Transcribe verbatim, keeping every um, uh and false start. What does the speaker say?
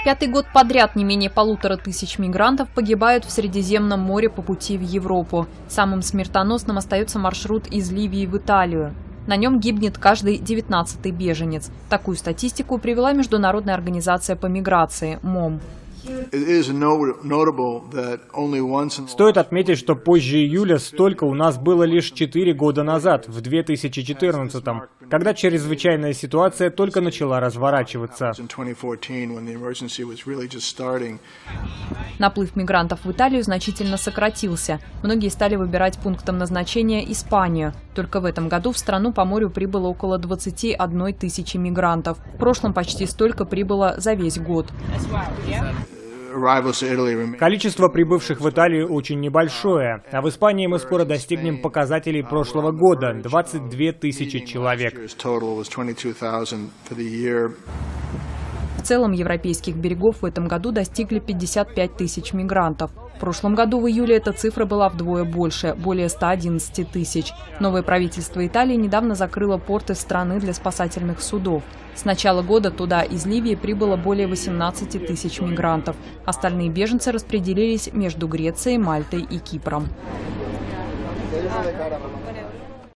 Пятый год подряд не менее полутора тысяч мигрантов погибают в Средиземном море по пути в Европу. Самым смертоносным остается маршрут из Ливии в Италию. На нем гибнет каждый девятнадцатый беженец. Такую статистику привела Международная организация по миграции МОМ. Стоит отметить, что позже июля столько у нас было лишь четыре года назад, в две тысячи четырнадцатом, когда чрезвычайная ситуация только начала разворачиваться. Наплыв мигрантов в Италию значительно сократился. Многие стали выбирать пунктом назначения Испанию. Только в этом году в страну по морю прибыло около двадцати одной тысячи мигрантов. В прошлом почти столько прибыло за весь год. Количество прибывших в Италию очень небольшое, а в Испании мы скоро достигнем показателей прошлого года – двадцать две тысячи человек. В целом европейских берегов в этом году достигли пятьдесят пять тысяч мигрантов. В прошлом году в июле эта цифра была вдвое больше – более ста одиннадцати тысяч. Новое правительство Италии недавно закрыло порты страны для спасательных судов. С начала года туда из Ливии прибыло более восемнадцати тысяч мигрантов. Остальные беженцы распределились между Грецией, Мальтой и Кипром.